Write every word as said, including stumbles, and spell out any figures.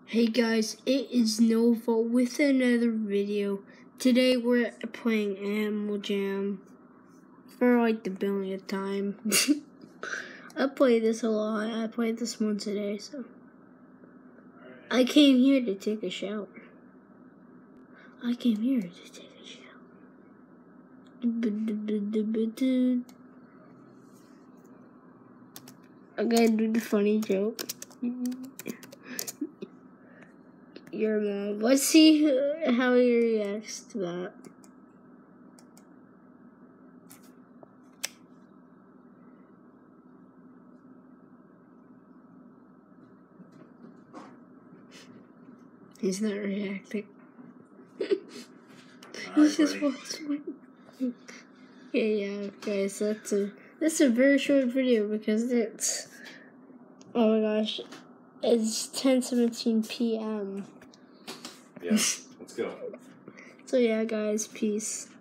Hey guys, it is Nova with another video. Today we're playing Animal Jam for like the billionth time. I play this a lot. I played this once a day, so I came here to take a shower. I came here to take a shower. I'm gonna do the funny joke. Your mom. Let's see how he reacts to that. He's not reacting. He's just watching. Yeah, yeah, guys. That's a that's a very short video because it's oh my gosh, it's ten seventeen p m Yeah, let's go. So yeah, guys, peace.